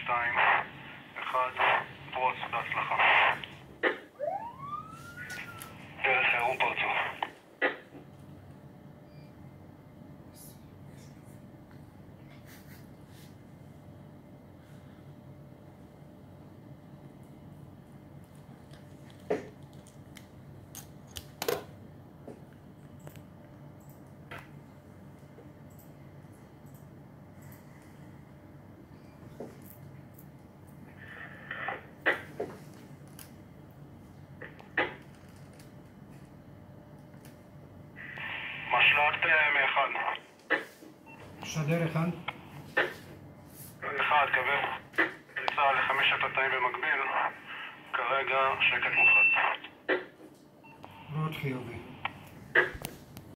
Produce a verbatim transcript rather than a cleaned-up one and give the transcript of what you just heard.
שתיים, אחד, פרוץ בהצלחה. דרך חירום פרצו. משל"ט מאחד. שדר אחד. אחד, קבל. פריצה לחמשת התאים במקביל. כרגע שקט מוחלט. מאוד חיובי.